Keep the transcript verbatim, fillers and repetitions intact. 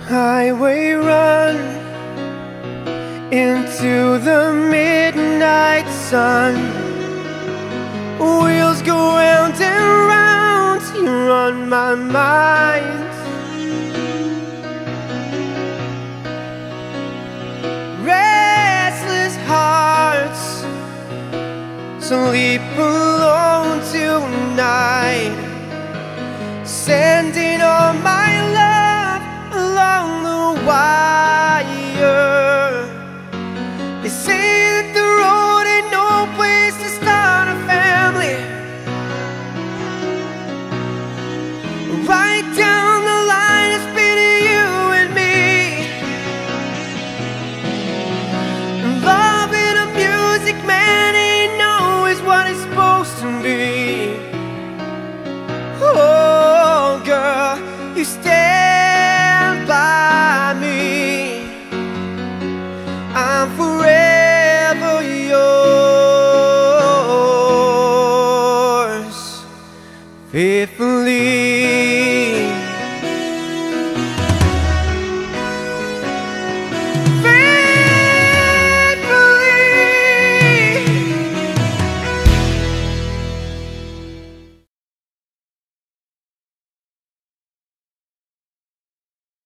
highway run into the midnight sun. Wheels go round and round, you're on my mind. Restless hearts sleep alone tonight, sending all my love along the wire. They say that the road ain't no place to start a family. Right down the line, it's been you and me. Loving a music man ain't always what it's supposed to be. Oh girl, you stay